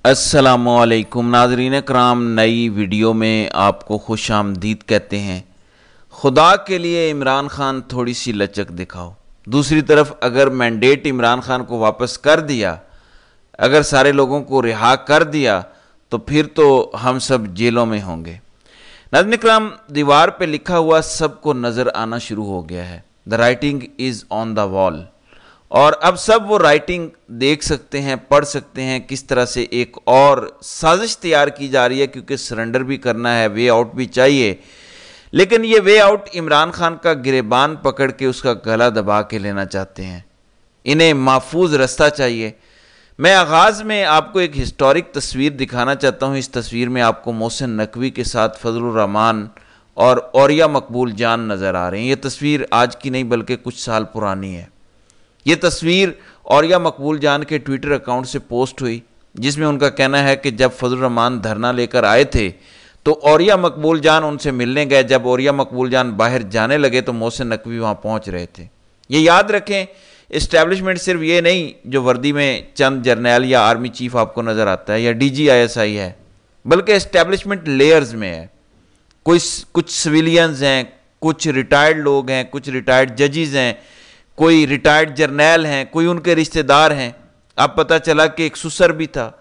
السلام علیکم ناظرین کرام، نئی ویڈیو میں آپ کو خوش آمدید کہتے ہیں۔ خدا کے لیے عمران خان تھوڑی سی لچک دکھاؤ۔ دوسری طرف اگر مینڈیٹ عمران خان کو واپس کر دیا، اگر سارے لوگوں کو رہا کر دیا تو پھر تو ہم سب جیلوں میں ہوں گے۔ ناظرین کرام، دیوار پہ لکھا ہوا سب کو نظر آنا شروع ہو گیا ہے۔ The writing is on the wall۔ اور اب سب وہ رائٹنگ دیکھ سکتے ہیں، پڑھ سکتے ہیں کس طرح سے ایک اور سازش تیار کی جا رہی ہے، کیونکہ سرنڈر بھی کرنا ہے، وے آؤٹ بھی چاہیے، لیکن یہ وے آؤٹ عمران خان کا گریبان پکڑ کے اس کا گلا دبا کے لینا چاہتے ہیں۔ انہیں محفوظ رستہ چاہیے۔ میں آغاز میں آپ کو ایک ہسٹورک تصویر دکھانا چاہتا ہوں۔ اس تصویر میں آپ کو محسن نقوی کے ساتھ فضل الرحمان اور اوریہ مقبول جان نظر آ رہے ہیں۔ یہ تصویر آج کی نہیں بلکہ کچھ سال پرانی ہے۔ یہ تصویر اوریہ مقبول جان کے ٹویٹر اکاؤنٹ سے پوسٹ ہوئی، جس میں ان کا کہنا ہے کہ جب فضل الرحمان دھرنا لے کر آئے تھے تو اوریہ مقبول جان ان سے ملنے گئے۔ جب اوریہ مقبول جان باہر جانے لگے تو محسن نقوی وہاں پہنچ رہے تھے۔ یہ یاد رکھیں، اسٹیبلشمنٹ صرف یہ نہیں جو وردی میں چند جرنیل یا آرمی چیف آپ کو نظر آتا ہے یا D G I S I ہے، بلکہ اسٹیبلشمنٹ لیئرز میں ہے۔ کچھ سویلینز ہیں، کچھ ریٹائرڈ لوگ ہیں، کچھ ریٹائرڈ ججز ہیں، کوئی ریٹائرڈ جرنیل ہیں، کوئی ان کے رشتہ دار ہیں۔ اب پتہ چلا کہ ایک سسر بھی تھا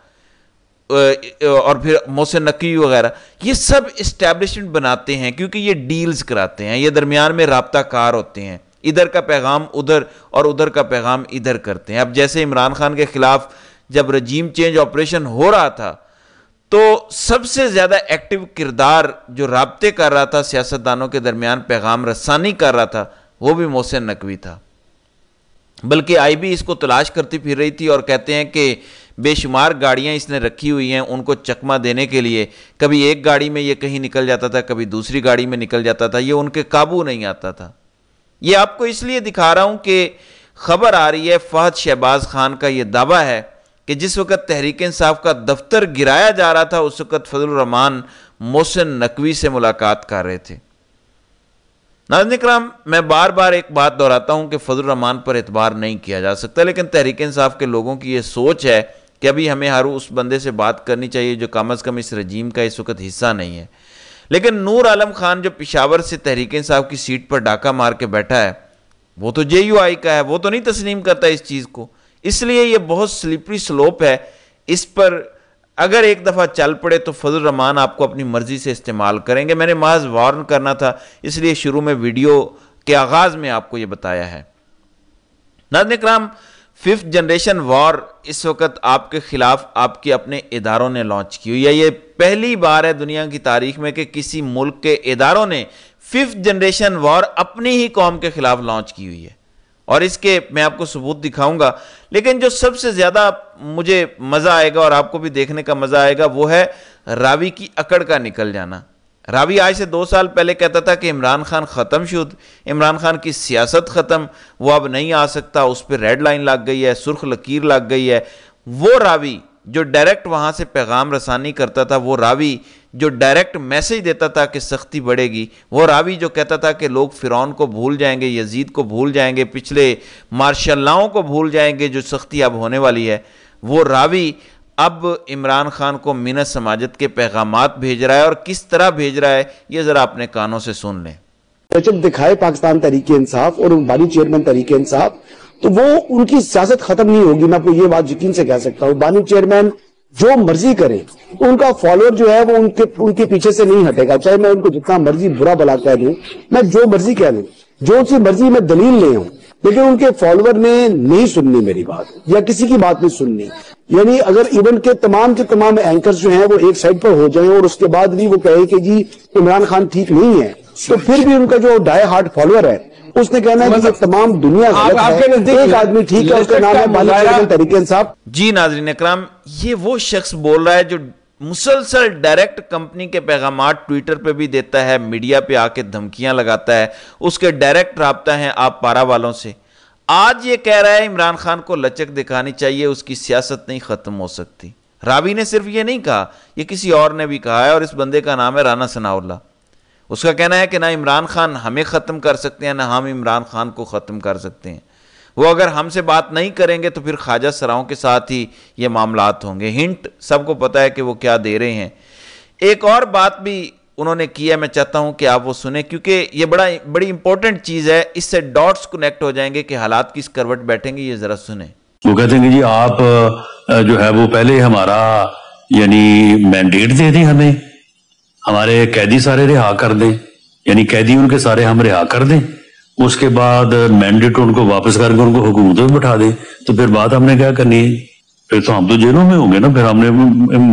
اور پھر محسن نقوی وغیرہ۔ یہ سب اسٹیبلشمنٹ بناتے ہیں کیونکہ یہ ڈیلز کراتے ہیں، یہ درمیان میں رابطہ کار ہوتے ہیں، ادھر کا پیغام ادھر اور ادھر کا پیغام ادھر کرتے ہیں۔ اب جیسے عمران خان کے خلاف جب رجیم چینج آپریشن ہو رہا تھا تو سب سے زیادہ ایکٹیو کردار جو رابطے کر رہا تھا، سیاستدانوں کے درمیان پیغام رسانی کر رہا تھا، وہ بھی محسن نقوی تھا۔ بلکہ آئی بی اس کو تلاش کرتی پھر رہی تھی اور کہتے ہیں کہ بے شمار گاڑیاں اس نے رکھی ہوئی ہیں ان کو چکمہ دینے کے لیے۔ کبھی ایک گاڑی میں یہ کہیں نکل جاتا تھا، کبھی دوسری گاڑی میں نکل جاتا تھا، یہ ان کے قابو نہیں آتا تھا۔ یہ آپ کو اس لیے دکھا رہا ہوں کہ خبر آ رہی ہے، فہد شہباز خان کا یہ دعویٰ ہے کہ جس وقت تحریک انصاف کا دفتر گرایا جا رہا تھا اس وقت فضل الرحمان محسن نقوی سے ملاقات کر رہے تھے۔ ناظرین کرام، میں بار بار ایک بات دہراتا ہوں کہ فضل الرحمان پر اعتبار نہیں کیا جا سکتا، لیکن تحریک انصاف کے لوگوں کی یہ سوچ ہے کہ ابھی ہمیں ہر اس بندے سے بات کرنی چاہیے جو کم از کم اس رجیم کا اس وقت حصہ نہیں ہے۔ لیکن نور عالم خان جو پشاور سے تحریک انصاف کی سیٹ پر ڈاکہ مار کے بیٹھا ہے، وہ تو جے یو آئی کا ہے، وہ تو نہیں تسلیم کرتا اس چیز کو۔ اس لیے یہ بہت سلپری سلوپ ہے، اس پر اگر ایک دفعہ چل پڑے تو فضل الرحمان آپ کو اپنی مرضی سے استعمال کریں گے۔ میں نے محض وارن کرنا تھا، اس لیے شروع میں ویڈیو کے آغاز میں آپ کو یہ بتایا ہے۔ ناظرین کرام، 5th جنریشن وار اس وقت آپ کے خلاف آپ کے اپنے اداروں نے لانچ کی ہوئی ہے۔ یہ پہلی بار ہے دنیا کی تاریخ میں کہ کسی ملک کے اداروں نے 5th جنریشن وار اپنی ہی قوم کے خلاف لانچ کی ہوئی ہے، اور اس کے میں آپ کو ثبوت دکھاؤں گا۔ لیکن جو سب سے زیادہ مجھے مزہ آئے گا اور آپ کو بھی دیکھنے کا مزہ آئے گا وہ ہے راوی کی اکڑ کا نکل جانا۔ راوی آج سے 2 سال پہلے کہتا تھا کہ عمران خان ختم شد، عمران خان کی سیاست ختم، وہ اب نہیں آ سکتا، اس پہ ریڈ لائن لگ گئی ہے، سرخ لکیر لگ گئی ہے۔ وہ راوی جو ڈائریکٹ وہاں سے پیغام رسانی کرتا تھا، وہ راوی جو ڈائریکٹ میسج دیتا تھا کہ سختی بڑھے گی، وہ راوی جو کہتا تھا کہ لوگ فرعون کو بھول جائیں گے، یزید کو بھول جائیں گے، پچھلے مارشل لاؤں کو بھول جائیں گے جو سختی اب ہونے والی ہے، وہ راوی اب عمران خان کو منت سماجت کے پیغامات بھیج رہا ہے، اور کس طرح بھیج رہا ہے یہ ذرا اپنے کانوں سے سن لیں۔ جب دکھائے پاکستان تحریک انصاف اور بانی چیئرمین تحریک انصاف تو وہ ان کی سیاست ختم نہیں ہوگی۔ میں آپ کو یہ بات یقین سے کہہ سکتا ہوں، بانی چیئرمین جو مرضی کرے، ان کا فالوور جو ہے وہ ان کے پیچھے سے نہیں ہٹے گا، چاہے میں ان کو جتنا مرضی برا بلا کہہ دوں، میں جو مرضی کہہ دوں، جو سی مرضی میں دلیل لے ہوں، لیکن ان کے فالوور نے نہیں سننی میری بات یا کسی کی بات نہیں سننی۔ یعنی اگر ایون کے تمام اینکرز جو ہیں وہ ایک سائڈ پر ہو جائیں اور اس کے بعد بھی وہ کہے کہ جی عمران خان ٹھیک نہیں ہے، تو پھر بھی ان کا جو ڈائی ہارڈ فالوور ہے اس نے کہنا ہے کہ تمام دنیا غلط ہے، ایک آدمی ٹھیک ہے، اس کا نام ہے بانی چیئرمین تحریک انصاف۔ جی ناظرین اکرام، یہ وہ شخص بول رہا ہے جو مسلسل ڈائریکٹ کمپنی کے پیغامات ٹویٹر پہ بھی دیتا ہے، میڈیا پہ آ کے دھمکیاں لگاتا ہے، اس کے ڈائریکٹ رابطہ ہیں آپ پارا والوں سے۔ آج یہ کہہ رہا ہے عمران خان کو لچک دکھانی چاہیے، اس کی سیاست نہیں ختم ہو سکتی۔ راوی نے صرف یہ نہیں کہا، یہ کسی اور نے بھی کہا ہے، اور اس بندے کا نام ہے رانا ثناء اللہ۔ اس کا کہنا ہے کہ نہ عمران خان ہمیں ختم کر سکتے ہیں، نہ ہم عمران خان کو ختم کر سکتے ہیں۔ وہ اگر ہم سے بات نہیں کریں گے تو پھر خواجہ سراؤں کے ساتھ ہی یہ معاملات ہوں گے. ہنٹ سب کو پتہ ہے کہ وہ کیا دے رہے ہیں. ایک اور بات بھی انہوں نے کی ہے, میں چاہتا ہوں کہ آپ وہ سنیں کیونکہ یہ بڑی امپورٹنٹ چیز ہے, اس سے ڈاٹس کنیکٹ ہو جائیں گے کہ حالات کس کروٹ بیٹھیں گے. یہ ذرا سنیں. وہ کہتے ہیں کہ جی آپ جو ہے وہ پہلے ہمارا یعنی مینڈیٹ دے دیں, ہمیں ہمارے قیدی سارے رہا کر دیں, یعنی قیدی ان کے سارے ہم رہا کر دیں, اس کے بعد مینڈیٹ ان کو واپس کر کے ان کو حکومت میں بٹھا دیں, تو پھر بات ہم نے کیا کرنی ہے؟ پھر تو ہم تو جیلوں میں ہوں گے نا, پھر ہم نے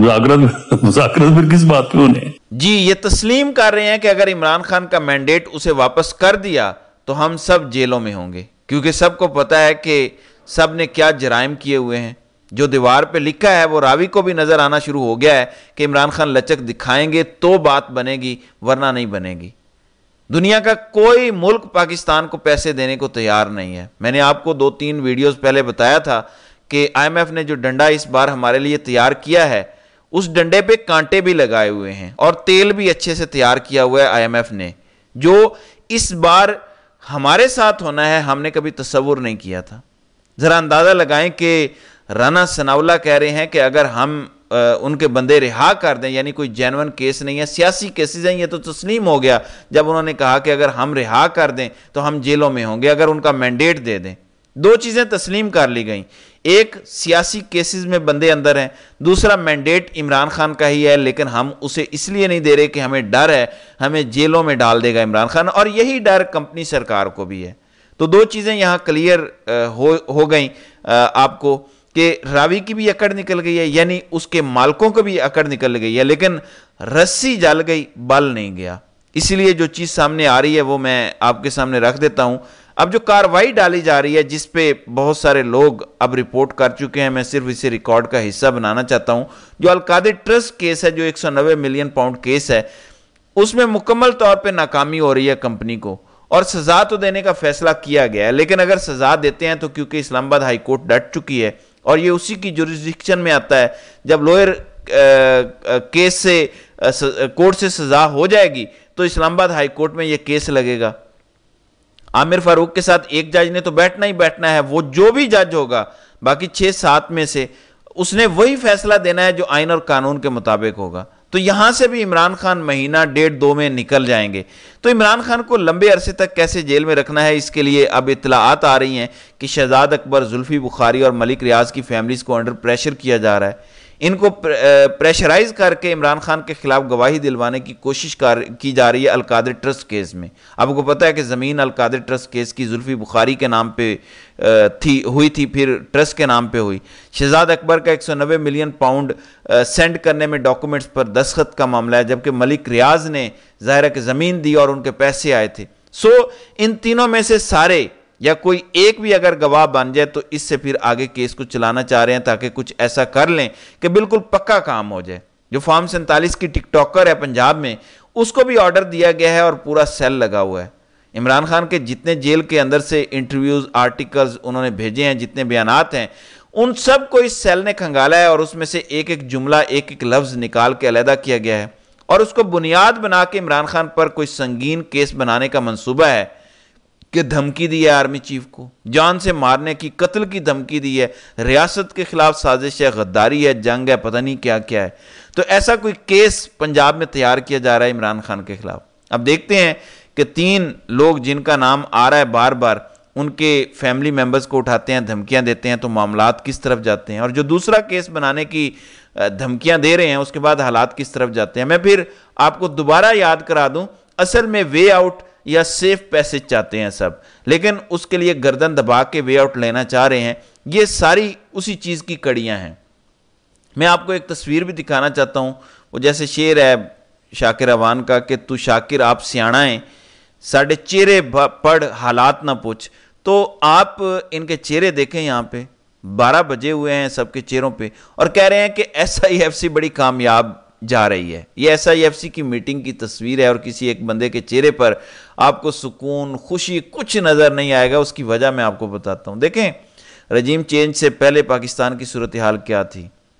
مذاکرات پھر کس بات پہ ہونے. جی یہ تسلیم کر رہے ہیں کہ اگر عمران خان کا مینڈیٹ اسے واپس کر دیا تو ہم سب جیلوں میں ہوں گے, کیونکہ سب کو پتا ہے کہ سب نے کیا جرائم کیے ہوئے ہیں. جو دیوار پہ لکھا ہے وہ راوی کو بھی نظر آنا شروع ہو گیا ہے کہ عمران خان لچک دکھائیں گے تو بات بنے گی, ورنہ نہیں بنے گی. دنیا کا کوئی ملک پاکستان کو پیسے دینے کو تیار نہیں ہے. میں نے آپ کو 2-3 ویڈیوز پہلے بتایا تھا کہ آئی ایم ایف نے جو ڈنڈا اس بار ہمارے لیے تیار کیا ہے, اس ڈنڈے پہ کانٹے بھی لگائے ہوئے ہیں اور تیل بھی اچھے سے تیار کیا ہوا ہے آئی ایم ایف نے. جو اس بار ہمارے ساتھ ہونا ہے ہم نے کبھی تصور نہیں کیا تھا. ذرا اندازہ لگائیں کہ رانا ثناءاللہ کہہ رہے ہیں کہ اگر ہم ان کے بندے رہا کر دیں, یعنی کوئی جینون کیس نہیں ہے, سیاسی کیسز ہیں, یہ تو تسلیم ہو گیا جب انہوں نے کہا کہ اگر ہم رہا کر دیں تو ہم جیلوں میں ہوں گے اگر ان کا مینڈیٹ دے دیں. 2 چیزیں تسلیم کر لی گئیں, ایک سیاسی کیسز میں بندے اندر ہیں, دوسرا مینڈیٹ عمران خان کا ہی ہے لیکن ہم اسے اس لیے نہیں دے رہے کہ ہمیں ڈر ہے ہمیں جیلوں میں ڈال دے گا عمران خان, اور یہی ڈر کمپنی سرکار کو بھی ہے. تو 2 چیزیں یہاں کلیئر ہو گئیں آپ کو کہ راوی کی بھی اکڑ نکل گئی ہے, یعنی اس کے مالکوں کو بھی اکڑ نکل گئی ہے, لیکن رسی جل گئی بل نہیں گیا. اسی لیے جو چیز سامنے آ رہی ہے وہ میں آپ کے سامنے رکھ دیتا ہوں. اب جو کاروائی ڈالی جا رہی ہے جس پہ بہت سارے لوگ اب رپورٹ کر چکے ہیں, میں صرف اسے ریکارڈ کا حصہ بنانا چاہتا ہوں. جو القادر ٹرسٹ کیس ہے, جو 190 ملین پاؤنڈ کیس ہے, اس میں مکمل طور پہ ناکامی ہو رہی ہے کمپنی کو, اور سزا تو دینے کا فیصلہ کیا گیا ہے, لیکن اگر سزا دیتے ہیں تو کیونکہ اسلام آباد ہائی کورٹ ڈٹ چکی ہے اور یہ اسی کی جوریسڈکشن میں آتا ہے, جب لوئر کیس سے کورٹ سے سزا ہو جائے گی تو اسلام آباد ہائی کورٹ میں یہ کیس لگے گا. عامر فاروق کے ساتھ ایک جج نے تو بیٹھنا ہی بیٹھنا ہے, وہ جو بھی جج ہوگا باقی 6-7 میں سے اس نے وہی فیصلہ دینا ہے جو آئین اور قانون کے مطابق ہوگا. تو یہاں سے بھی عمران خان مہینہ 1.5-2 میں نکل جائیں گے. تو عمران خان کو لمبے عرصے تک کیسے جیل میں رکھنا ہے, اس کے لیے اب اطلاعات آ رہی ہیں کہ شہزاد اکبر, زلفی بخاری اور ملک ریاض کی فیملیز کو انڈر پریشر کیا جا رہا ہے. ان کو پریشرائز کر کے عمران خان کے خلاف گواہی دلوانے کی کوشش کی جا رہی ہے القادر ٹرسٹ کیس میں. آپ کو پتہ ہے کہ زمین القادر ٹرسٹ کیس کی زلفی بخاری کے نام پہ ہوئی تھی, پھر ٹرسٹ کے نام پہ ہوئی. شہزاد اکبر کا 190 ملین پاؤنڈ سینڈ کرنے میں ڈاکومنٹس پر دستخط کا معاملہ ہے, جبکہ ملک ریاض نے ظاہر ہے کہ زمین دی اور ان کے پیسے آئے تھے. سو ان تینوں میں سے سارے یا کوئی ایک بھی اگر گواہ بن جائے تو اس سے پھر آگے کیس کو چلانا چاہ رہے ہیں تاکہ کچھ ایسا کر لیں کہ بالکل پکا کام ہو جائے. جو فارم 47 کی ٹک ٹاکر ہے پنجاب میں, اس کو بھی آرڈر دیا گیا ہے اور پورا سیل لگا ہوا ہے. عمران خان کے جتنے جیل کے اندر سے انٹرویوز, آرٹیکلز انہوں نے بھیجے ہیں, جتنے بیانات ہیں, ان سب کو اس سیل نے کھنگالا ہے اور اس میں سے ایک ایک جملہ, ایک ایک لفظ نکال کے علیحدہ کیا گیا ہے اور اس کو بنیاد بنا کے عمران خان پر کوئی سنگین کیس بنانے کا منصوبہ ہے کہ دھمکی دی ہے آرمی چیف کو, جان سے مارنے کی, قتل کی دھمکی دی ہے, ریاست کے خلاف سازش ہے, غداری ہے, جنگ ہے, پتہ نہیں کیا کیا ہے. تو ایسا کوئی کیس پنجاب میں تیار کیا جا رہا ہے عمران خان کے خلاف. اب دیکھتے ہیں کہ 3 لوگ جن کا نام آ رہا ہے بار بار, ان کے فیملی ممبرز کو اٹھاتے ہیں, دھمکیاں دیتے ہیں, تو معاملات کس طرف جاتے ہیں, اور جو دوسرا کیس بنانے کی دھمکیاں دے رہے ہیں اس کے بعد حالات کس طرف جاتے ہیں. میں پھر آپ کو دوبارہ یاد کرا دوں, اصل میں وے آؤٹ یا سیف پیسج چاہتے ہیں سب, لیکن اس کے لیے گردن دبا کے وے آؤٹ لینا چاہ رہے ہیں. یہ ساری اسی چیز کی کڑیاں ہیں. میں آپ کو ایک تصویر بھی دکھانا چاہتا ہوں, وہ جیسے شعر ہے شاکر اوان کا کہ تو شاکر آپ سیاڑا ہیں, ساڑھے چہرے پڑھ حالات نہ پوچھ. تو آپ ان کے چہرے دیکھیں, یہاں پہ 12 بجے ہوئے ہیں سب کے چہروں پہ, اور کہہ رہے ہیں کہ SIFC بڑی کامیاب جا رہی ہے. یہ SIFC کی میٹنگ کی تصویر ہے اور کسی ایک بندے کے چہرے پر آپ کو سکون, خوشی کچھ نظر نہیں آئے گا. اس کی وجہ میں آپ کو بتاتا ہوں. دیکھیں, رجیم چینج سے پہلے پاکستان کی صورتحال کیا تھی.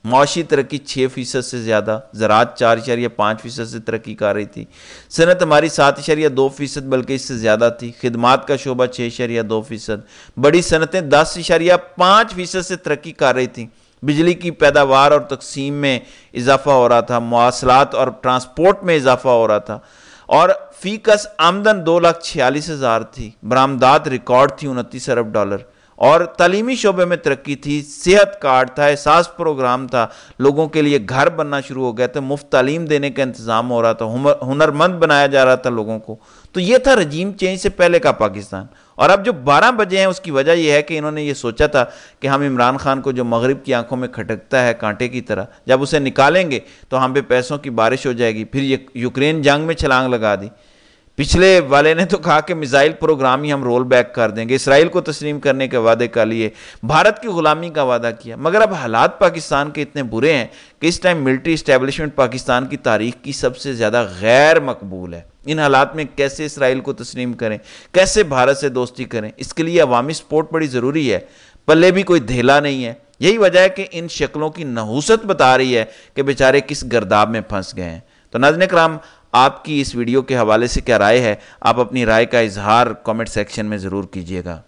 معاشی ترقی 6% سے زیادہ، زراعت 4.5% سے ترقی کر رہی تھی، صنعت ہماری 7.2% بلکہ اس سے زیادہ تھی، خدمات کا شعبہ 6.2%، بڑی صنعتیں 10.5% سے ترقی کر رہی تھیں، بجلی کی پیداوار اور تقسیم میں اضافہ ہو رہا تھا، مواصلات اور ٹرانسپورٹ میں اضافہ ہو رہا تھا، اور فی کس آمدن 2,46,000 تھی، برآمدات ریکارڈ تھی 29 ارب ڈالر، اور تعلیمی شعبے میں ترقی تھی، صحت کارڈ تھا، احساس پروگرام تھا، لوگوں کے لیے گھر بننا شروع ہو گیا تھا، مفت تعلیم دینے کا انتظام ہو رہا تھا، ہنرمند بنایا جا رہا تھا لوگوں کو۔ تو یہ تھا رجیم چینج سے پہلے کا پاکستان۔ اور اب جو 12 بجے ہیں اس کی وجہ یہ ہے کہ انہوں نے یہ سوچا تھا کہ ہم عمران خان کو جو مغرب کی آنکھوں میں کھٹکتا ہے کانٹے کی طرح، جب اسے نکالیں گے تو ہم پہ پیسوں کی بارش ہو جائے گی، پھر یوکرین جنگ میں چھلانگ لگا دی۔ پچھلے والے نے تو کہا کہ میزائل پروگرام ہی ہم رول بیک کر دیں گے، اسرائیل کو تسلیم کرنے کے وعدے کا لیے، بھارت کی غلامی کا وعدہ کیا، مگر اب حالات پاکستان کے اتنے برے ہیں کہ اس ٹائم ملٹری اسٹیبلشمنٹ پاکستان کی تاریخ کی سب سے زیادہ غیر مقبول ہے۔ ان حالات میں کیسے اسرائیل کو تسلیم کریں، کیسے بھارت سے دوستی کریں، اس کے لیے عوامی سپورٹ بڑی ضروری ہے، پلے بھی کوئی دھیلا نہیں ہے۔ یہی وجہ ہے کہ ان شکلوں کی نحوست بتا رہی ہے کہ بیچارے کس گرداب میں پھنس گئے ہیں۔ تو ناظرین کرام، آپ کی اس ویڈیو کے حوالے سے کیا رائے ہے؟ آپ اپنی رائے کا اظہار کامنٹ سیکشن میں ضرور کیجیے گا۔